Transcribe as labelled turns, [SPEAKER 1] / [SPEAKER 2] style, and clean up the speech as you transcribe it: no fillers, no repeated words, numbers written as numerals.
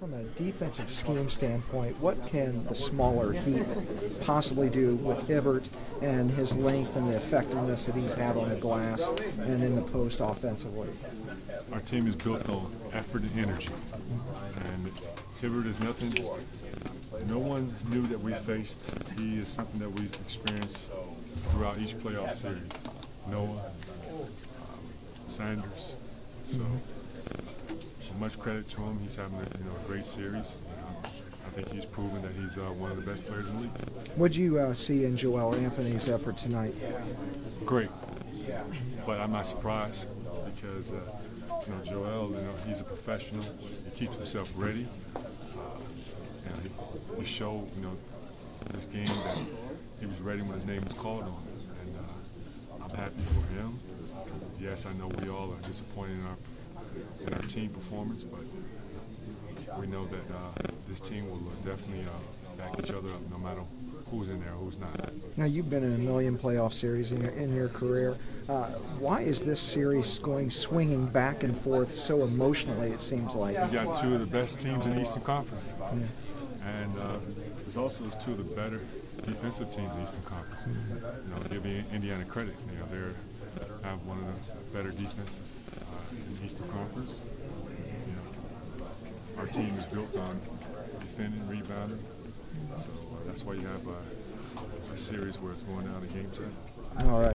[SPEAKER 1] from a defensive scheme standpoint, what can the smaller Heat possibly do with Hibbert and his length and the effectiveness that he's had on the glass and in the post offensively?
[SPEAKER 2] Our team is built on effort and energy, and Hibbert is nothing. No one new that we faced. He is something that we've experienced throughout each playoff series. Noah, Sanders. So much credit to him. He's having a great series. I think he's proven that he's one of the best players in the league.
[SPEAKER 1] What did you see in Joel Anthony's effort tonight?
[SPEAKER 2] Great, but I'm not surprised because Joel, he's a professional. He keeps himself ready. And he showed, this game that he was ready when his name was called on. And I'm happy for him. Yes, I know we all are disappointed in our team performance, but we know that this team will definitely back each other up no matter who's in there, who's not.
[SPEAKER 1] Now, you've been in a million playoff series in your career. Why is this series swinging back and forth so emotionally, it seems like?
[SPEAKER 2] We got two of the best teams in the Eastern Conference. And there's also two of the better defensive teams in the Eastern Conference. Give Indiana credit. They have one of the better defenses in the Eastern Conference. Our team is built on defending, rebounding. So that's why you have a series where it's going down to game 7.
[SPEAKER 1] All right.